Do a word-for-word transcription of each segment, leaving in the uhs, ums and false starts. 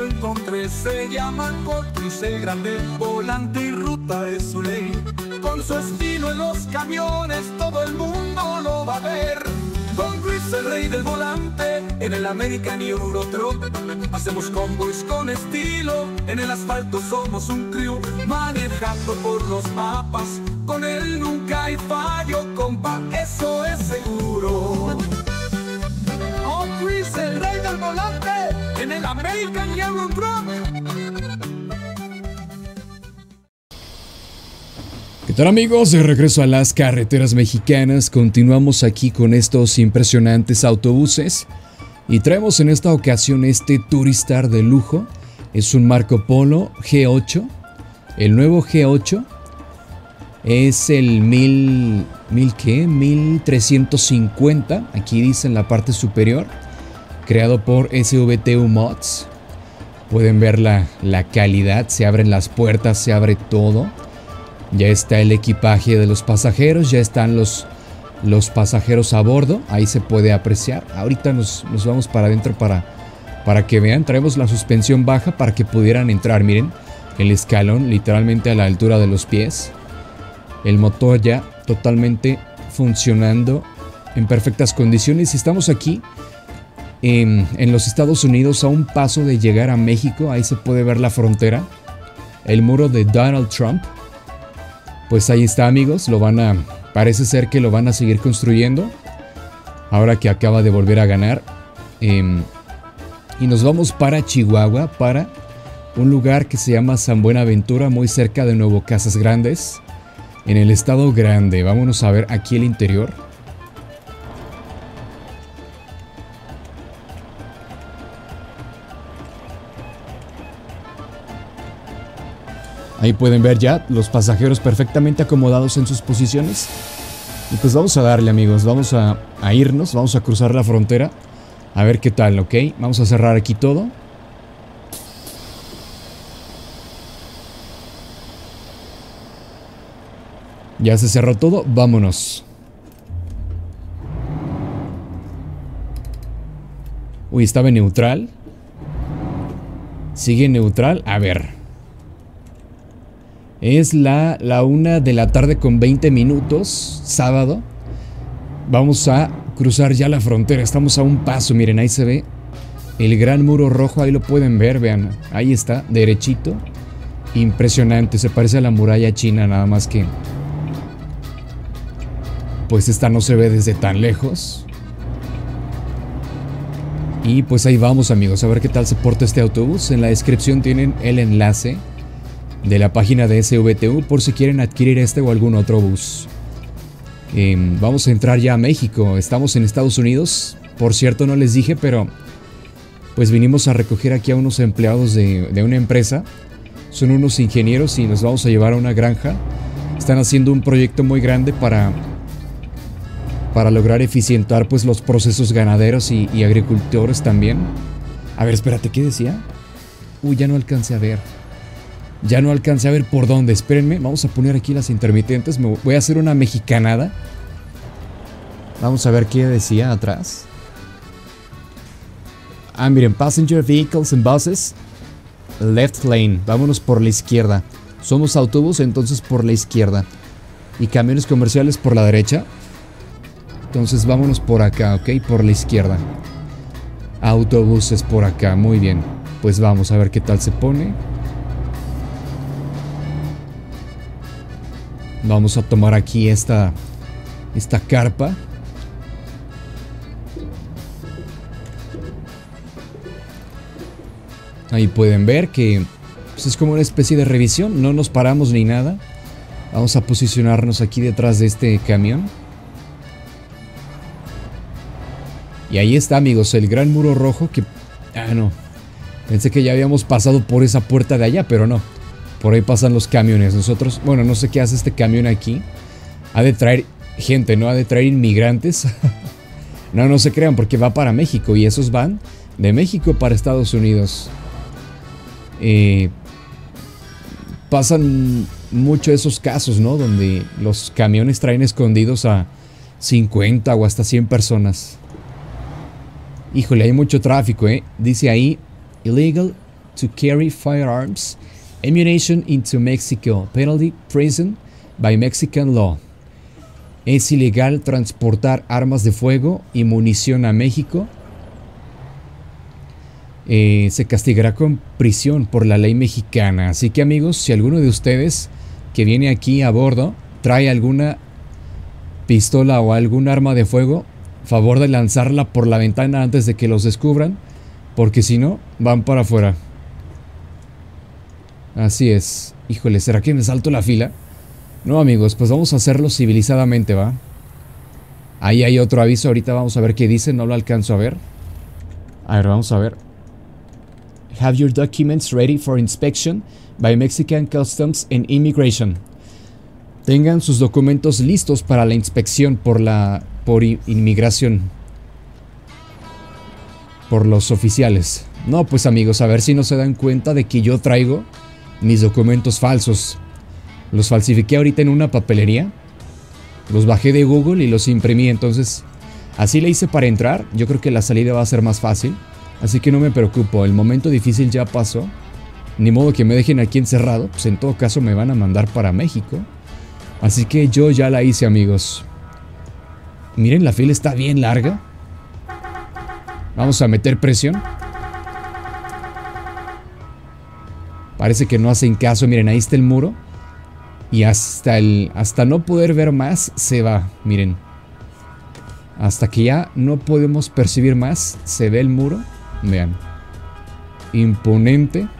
lo encontré, se llama corto y se grande, volante y ruta es su ley. Con su estilo en los camiones todo el mundo lo va a ver. Con Chris el rey del volante, en el American Euro Truck hacemos convoys con estilo, en el asfalto somos un crew, manejando por los mapas, con él nunca hay fallo, compa, eso es seguro. Con Chris el rey del volante, en el American Euro Truck. ¿Qué tal, amigos? De regreso a las carreteras mexicanas, continuamos aquí con estos impresionantes autobuses y traemos en esta ocasión este Turistar de lujo. Es un Marco Polo G ocho, el nuevo G ocho es el mil, mil ¿qué? mil trescientos cincuenta, aquí dice en la parte superior, creado por S V T U Mods. Pueden ver la, la calidad, se abren las puertas, se abre todo. Ya está el equipaje de los pasajeros, ya están los, los pasajeros a bordo, ahí se puede apreciar. Ahorita nos, nos vamos para adentro para, para que vean, traemos la suspensión baja para que pudieran entrar, miren, el escalón literalmente a la altura de los pies. El motor ya totalmente funcionando en perfectas condiciones. Estamos aquí en, en los Estados Unidos, a un paso de llegar a México, ahí se puede ver la frontera, el muro de Donald Trump. Pues ahí está, amigos, lo van a, parece ser que lo van a seguir construyendo, ahora que acaba de volver a ganar. Eh, y nos vamos para Chihuahua, para un lugar que se llama San Buenaventura, muy cerca de Nuevo Casas Grandes, en el estado Grande. Vámonos a ver aquí el interior. Ahí pueden ver ya los pasajeros perfectamente acomodados en sus posiciones. Y pues vamos a darle, amigos, vamos a, a irnos, vamos a cruzar la frontera. A ver qué tal, ¿ok? Vamos a cerrar aquí todo. Ya se cerró todo, vámonos. Uy, estaba en neutral. Sigue en neutral, a ver. Es la, la una de la tarde con veinte minutos, sábado. Vamos a cruzar ya la frontera, estamos a un paso, miren, ahí se ve el gran muro rojo, ahí lo pueden ver, vean, ahí está, derechito. Impresionante, se parece a la muralla china, nada más que pues esta no se ve desde tan lejos. Y pues ahí vamos, amigos, a ver qué tal se porta este autobús. En la descripción tienen el enlace de la página de S V T U por si quieren adquirir este o algún otro bus. Eh, vamos a entrar ya a México, estamos en Estados Unidos. Por cierto, no les dije, pero pues vinimos a recoger aquí a unos empleados de, de una empresa. Son unos ingenieros y nos vamos a llevar a una granja. Están haciendo un proyecto muy grande para, para lograr eficientar pues los procesos ganaderos y, y agricultores también. A ver, espérate, ¿qué decía? Uy, ya no alcancé a ver. Ya no alcancé a ver por dónde, espérenme, vamos a poner aquí las intermitentes, me voy a hacer una mexicanada. Vamos a ver qué decía atrás. Ah, miren, passenger vehicles and buses, left lane, vámonos por la izquierda. Somos autobús, entonces por la izquierda. Y camiones comerciales por la derecha. Entonces vámonos por acá, ok, por la izquierda. Autobuses por acá, muy bien. Pues vamos a ver qué tal se pone. Vamos a tomar aquí esta, esta carpa. Ahí pueden ver que pues es como una especie de revisión. No nos paramos ni nada. Vamos a posicionarnos aquí detrás de este camión. Y ahí está, amigos, el gran muro rojo que... Ah, no. Pensé que ya habíamos pasado por esa puerta de allá, pero no. Por ahí pasan los camiones. Nosotros, bueno, no sé qué hace este camión aquí. Ha de traer gente, ¿no? Ha de traer inmigrantes. No, no se crean, porque va para México. Y esos van de México para Estados Unidos. Eh, pasan mucho esos casos, ¿no? Donde los camiones traen escondidos a cincuenta o hasta cien personas. Híjole, hay mucho tráfico, ¿eh? Dice ahí, illegal to carry firearms, ammunition into Mexico, penalty prison by Mexican law. Es ilegal transportar armas de fuego y munición a México. Eh, se castigará con prisión por la ley mexicana. Así que amigos, si alguno de ustedes que viene aquí a bordo trae alguna pistola o algún arma de fuego, favor de lanzarla por la ventana antes de que los descubran, porque si no, van para afuera. Así es. Híjole, ¿será que me salto la fila? No amigos, pues vamos a hacerlo civilizadamente, ¿va? Ahí hay otro aviso, ahorita vamos a ver qué dice, no lo alcanzo a ver. A ver, vamos a ver. Have your documents ready for inspection by Mexican Customs and Immigration. Tengan sus documentos listos para la inspección por la por inmigración. Por los oficiales. No, pues amigos, a ver si no se dan cuenta de que yo traigo mis documentos falsos. Los falsifiqué ahorita en una papelería. Los bajé de Google y los imprimí. Entonces, así le hice para entrar. Yo creo que la salida va a ser más fácil. Así que no me preocupo. El momento difícil ya pasó. Ni modo que me dejen aquí encerrado. Pues en todo caso me van a mandar para México. Así que yo ya la hice, amigos. Miren, la fila está bien larga. Vamos a meter presión. Parece que no hacen caso. Miren, ahí está el muro. Y hasta el hasta no poder ver más se va. Miren. Hasta que ya no podemos percibir más, se ve el muro. Vean. Imponente.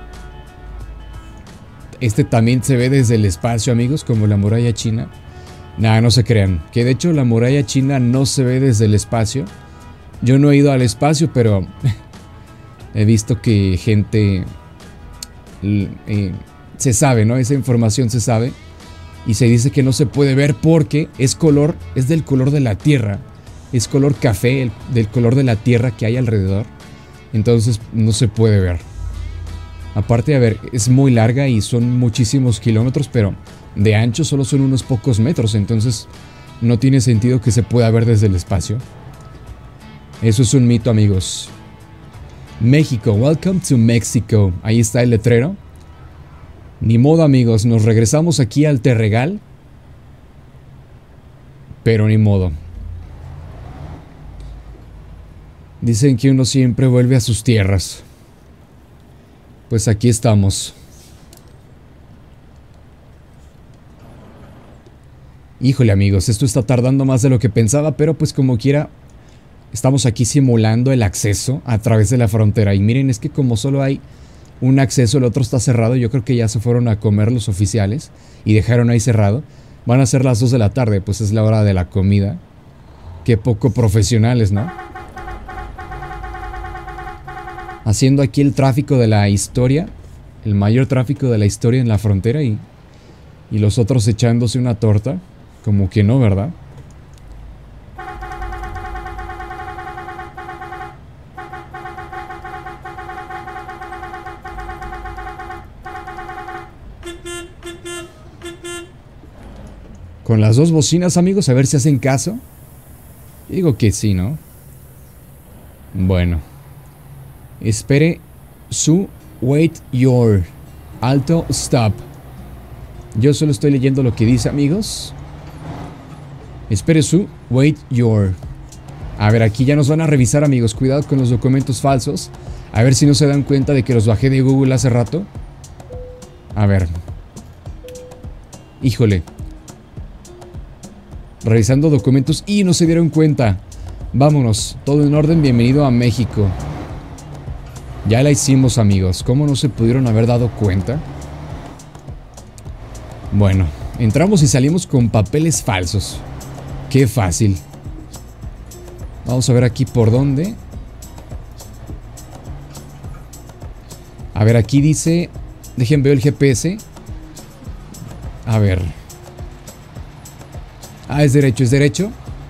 Este también se ve desde el espacio, amigos, como la muralla china. Nada, no se crean. Que de hecho la muralla china no se ve desde el espacio. Yo no he ido al espacio, pero he visto que gente... Eh, se sabe, ¿no? Esa información se sabe. Y se dice que no se puede ver porque es color, es del color de la tierra. Es color café, el, del color de la tierra que hay alrededor. Entonces no se puede ver. Aparte, a ver, es muy larga y son muchísimos kilómetros, pero de ancho solo son unos pocos metros. Entonces no tiene sentido que se pueda ver desde el espacio. Eso es un mito, amigos. México, welcome to Mexico. Ahí está el letrero. Ni modo, amigos, nos regresamos aquí al Terregal. Pero ni modo. Dicen que uno siempre vuelve a sus tierras. Pues aquí estamos. Híjole, amigos, esto está tardando más de lo que pensaba, pero pues como quiera, estamos aquí simulando el acceso a través de la frontera. Y miren, es que como solo hay un acceso, el otro está cerrado. Yo creo que ya se fueron a comer los oficiales y dejaron ahí cerrado. Van a ser las dos de la tarde, pues es la hora de la comida. Qué poco profesionales, ¿no? Haciendo aquí el tráfico de la historia, el mayor tráfico de la historia en la frontera, y, y los otros echándose una torta. Como que no, ¿verdad? Con las dos bocinas, amigos, a ver si hacen caso. Digo que sí, ¿no? Bueno. Espere su wait your alto stop. Yo solo estoy leyendo lo que dice, amigos. Espere su wait your. A ver, aquí ya nos van a revisar, amigos. Cuidado con los documentos falsos. A ver si no se dan cuenta de que los bajé de Google hace rato. A ver. Híjole. Revisando documentos y no se dieron cuenta. Vámonos, todo en orden, bienvenido a México. Ya la hicimos, amigos. ¿Cómo no se pudieron haber dado cuenta? Bueno, entramos y salimos con papeles falsos. Qué fácil. Vamos a ver aquí por dónde. A ver, aquí dice... Dejen ver el G P S. A ver. Ah, es derecho, es derecho.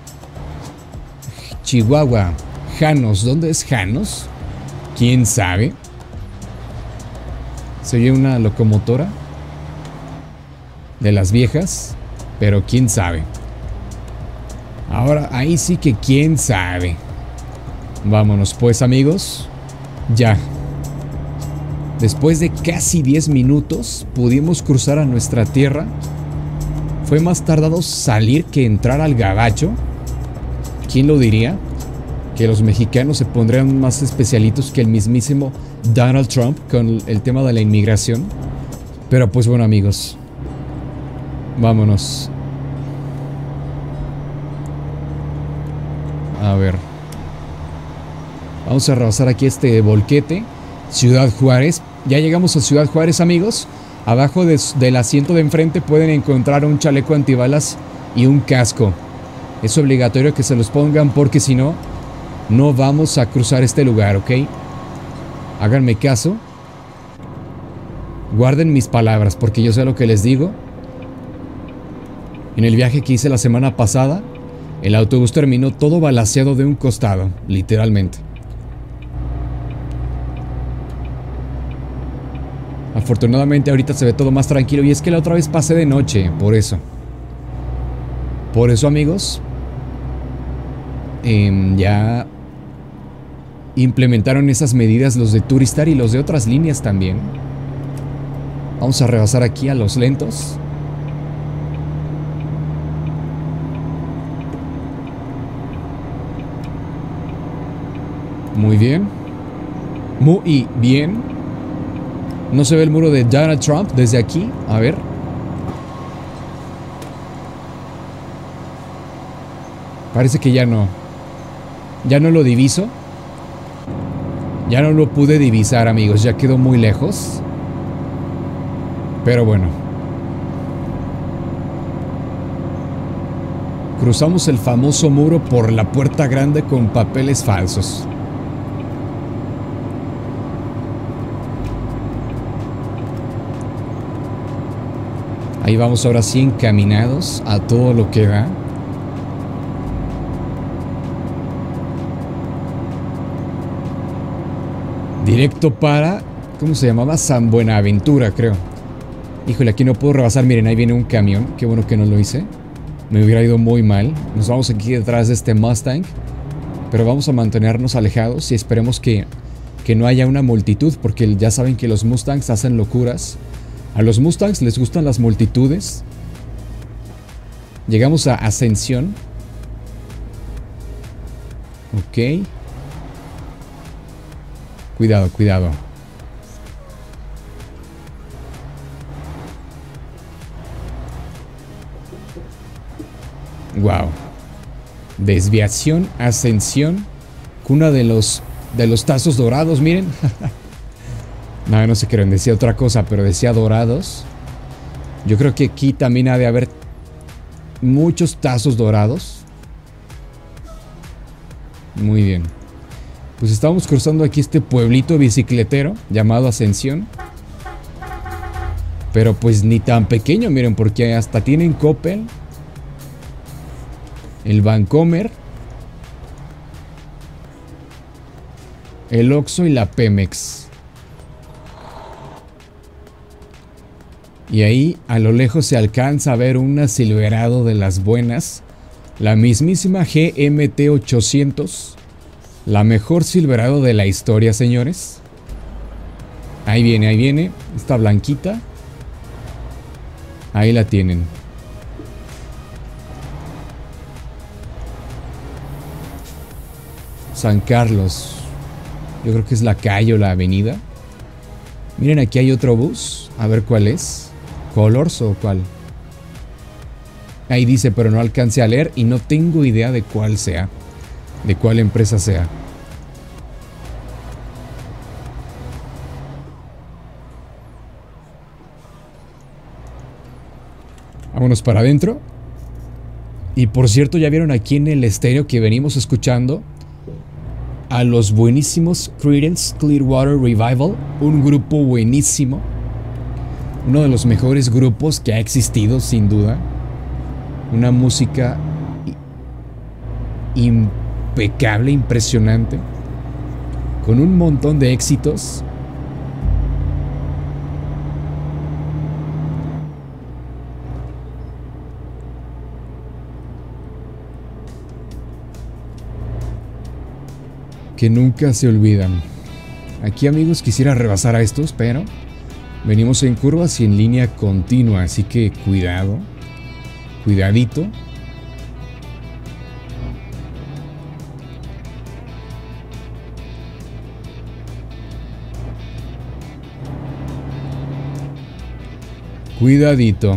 Chihuahua. Janos. ¿Dónde es Janos? ¿Quién sabe? Se oye una locomotora de las viejas, pero quién sabe. Ahora, ahí sí que quién sabe. Vámonos pues, amigos. Ya. Después de casi diez minutos pudimos cruzar a nuestra tierra. Fue más tardado salir que entrar al gabacho. ¿Quién lo diría? Que los mexicanos se pondrían más especialitos que el mismísimo Donald Trump con el tema de la inmigración. Pero pues bueno, amigos, vámonos. A ver, vamos a rebasar aquí este volquete. Ciudad Juárez. Ya llegamos a Ciudad Juárez, amigos. Abajo de, del asiento de enfrente pueden encontrar un chaleco antibalas y un casco. Es obligatorio que se los pongan porque si no, no vamos a cruzar este lugar, ¿ok? Háganme caso. Guarden mis palabras porque yo sé lo que les digo. En el viaje que hice la semana pasada, el autobús terminó todo balaceado de un costado, literalmente. Afortunadamente ahorita se ve todo más tranquilo y es que la otra vez pasé de noche, por eso. Por eso, amigos, eh, ya implementaron esas medidas los de Turistar y los de otras líneas también. Vamos a rebasar aquí a los lentos. Muy bien. Muy bien. No se ve el muro de Donald Trump desde aquí. A ver. Parece que ya no. Ya no lo diviso. Ya no lo pude divisar, amigos. Ya quedó muy lejos. Pero bueno. Cruzamos el famoso muro por la puerta grande con papeles falsos. Ahí vamos ahora sí encaminados a todo lo que da. Directo para... ¿Cómo se llamaba? San Buenaventura, creo. Híjole, aquí no puedo rebasar. Miren, ahí viene un camión. Qué bueno que no lo hice. Me hubiera ido muy mal. Nos vamos aquí detrás de este Mustang. Pero vamos a mantenernos alejados y esperemos que, que no haya una multitud. Porque ya saben que los Mustangs hacen locuras. A los Mustangs les gustan las multitudes. Llegamos a Ascensión. Ok. Cuidado, cuidado. Wow. Desviación, ascensión. Cuna de los, de los tazos dorados, miren. No, no sé qué decía otra cosa, pero decía dorados. Yo creo que aquí también ha de haber muchos tazos dorados. Muy bien. Pues estamos cruzando aquí este pueblito bicicletero llamado Ascensión. Pero pues ni tan pequeño, miren, porque hasta tienen Coppel, el Bancomer, el Oxxo y la Pemex. Y ahí a lo lejos se alcanza a ver una Silverado de las buenas. La mismísima G M T ochocientos. La mejor Silverado de la historia, señores. Ahí viene, ahí viene. Esta blanquita. Ahí la tienen. San Carlos. Yo creo que es la calle o la avenida. Miren, aquí hay otro bus. A ver cuál es. ¿Colors o cuál? Ahí dice, pero no alcancé a leer y no tengo idea de cuál sea. De cuál empresa sea. Vámonos para adentro. Y por cierto, ya vieron aquí en el estéreo que venimos escuchando a los buenísimos Creedence Clearwater Revival. Un grupo buenísimo. Uno de los mejores grupos que ha existido, sin duda. Una música impecable, impresionante. Con un montón de éxitos. Que nunca se olvidan. Aquí, amigos, quisiera rebasar a estos, pero venimos en curvas y en línea continua, así que cuidado. Cuidadito. Cuidadito.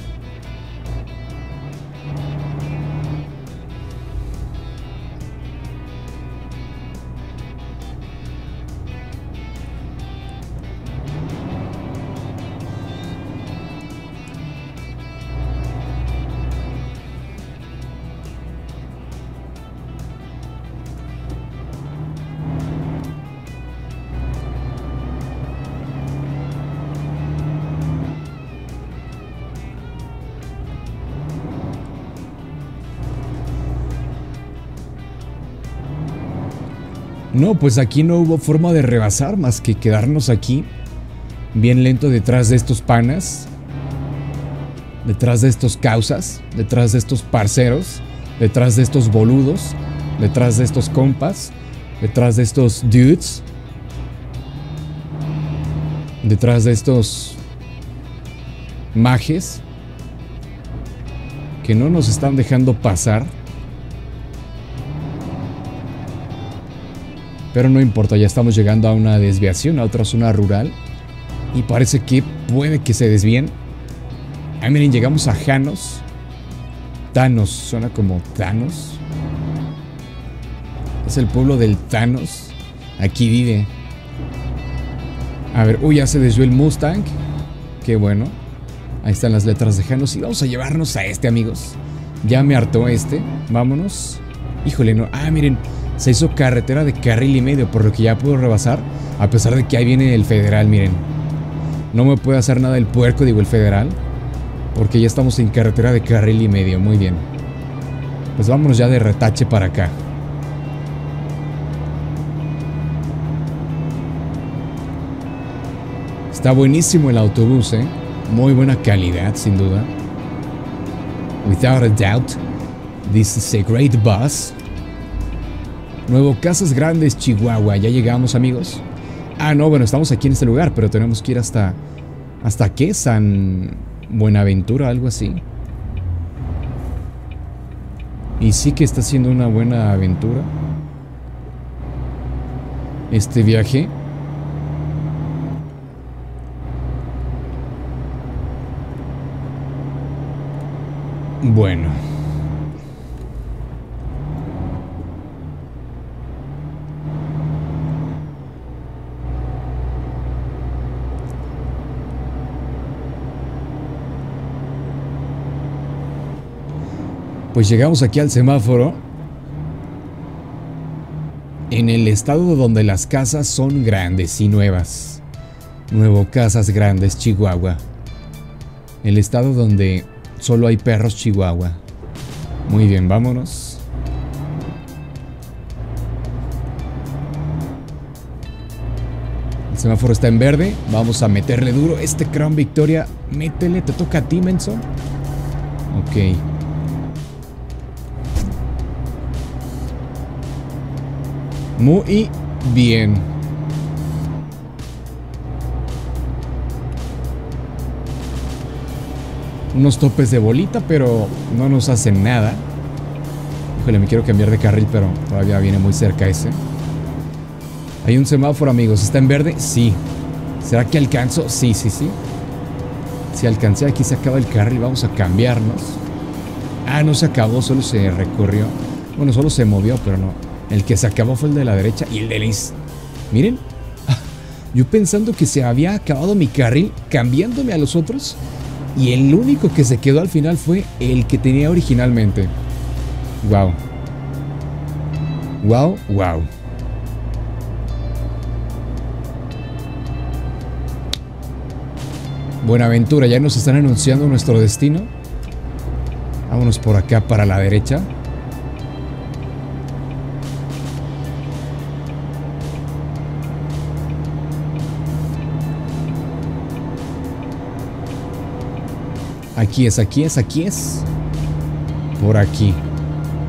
No, pues aquí no hubo forma de rebasar más que quedarnos aquí bien lento detrás de estos panas, detrás de estos causas, detrás de estos parceros, detrás de estos boludos, detrás de estos compas, detrás de estos dudes, detrás de estos majes que no nos están dejando pasar. Pero no importa, ya estamos llegando a una desviación, a otra zona rural. Y parece que puede que se desvíen. Ah, miren, llegamos a Janos. Thanos, suena como Thanos. Es el pueblo del Thanos. Aquí vive. A ver, uy, ya se desvió el Mustang. Qué bueno. Ahí están las letras de Janos. Y vamos a llevarnos a este, amigos. Ya me hartó este. Vámonos. Híjole, no. Ah, miren. Se hizo carretera de carril y medio, por lo que ya puedo rebasar, a pesar de que ahí viene el federal, miren. No me puede hacer nada el puerco, digo el federal, porque ya estamos en carretera de carril y medio, muy bien. Pues vámonos ya de retache para acá. Está buenísimo el autobús, ¿eh? Muy buena calidad, sin duda. Without a doubt, this is a great bus. Nuevo Casas Grandes, Chihuahua. Ya llegamos, amigos. Ah, no, bueno, estamos aquí en este lugar, pero tenemos que ir hasta... ¿Hasta qué? San Buenaventura, algo así. Y sí que está siendo una buena aventura este viaje. Bueno. Pues llegamos aquí al semáforo. En el estado donde las casas son grandes y nuevas. Nuevo Casas Grandes, Chihuahua. El estado donde solo hay perros, Chihuahua. Muy bien, vámonos. El semáforo está en verde. Vamos a meterle duro. Este Crown Victoria, métele, te toca a ti, menso. Ok. Muy bien. Unos topes de bolita, pero no nos hacen nada. Híjole, me quiero cambiar de carril, pero todavía viene muy cerca ese. Hay un semáforo, amigos. ¿Está en verde? Sí. ¿Será que alcanzo? Sí, sí, sí. Si alcancé, aquí se acaba el carril. Vamos a cambiarnos. Ah, no se acabó, solo se recorrió. Bueno, solo se movió, pero no. El que se acabó fue el de la derecha y el de la izquierda. Miren, yo pensando que se había acabado mi carril, cambiándome a los otros, y el único que se quedó al final fue el que tenía originalmente. Wow. Wow, wow. Buenaventura, ya nos están anunciando nuestro destino. Vámonos por acá para la derecha. Aquí es, aquí es, aquí es. Por aquí.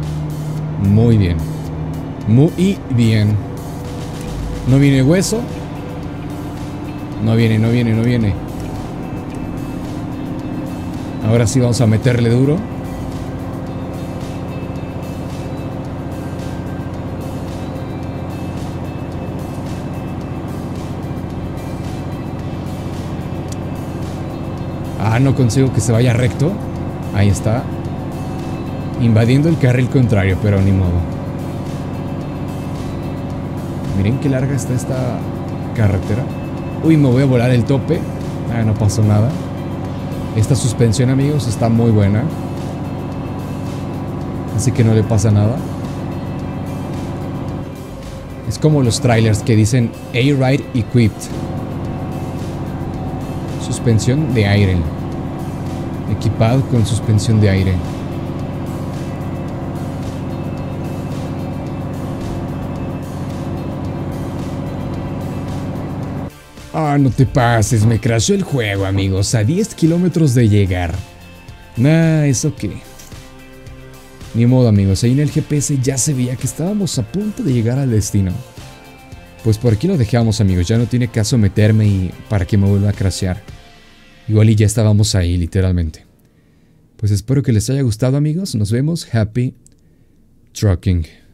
Muy bien. Muy bien. No viene hueso. No viene, no viene, no viene. Ahora sí vamos a meterle duro. Ah, no consigo que se vaya recto. Ahí está. Invadiendo el carril contrario, pero ni modo. Miren qué larga está esta carretera. Uy, me voy a volar el tope. Ah, no pasó nada. Esta suspensión, amigos, está muy buena. Así que no le pasa nada. Es como los trailers que dicen A-Ride Equipped. Suspensión de aire. Equipado con suspensión de aire. Ah, no te pases, me crashó el juego, amigos, a diez kilómetros de llegar. Nah, ¿eso qué? Ni modo, amigos, ahí en el G P S ya se veía que estábamos a punto de llegar al destino. Pues por aquí lo dejamos, amigos, ya no tiene caso meterme y para que me vuelva a crashear. Igual y ya estábamos ahí, literalmente. Pues espero que les haya gustado, amigos, nos vemos, happy trucking.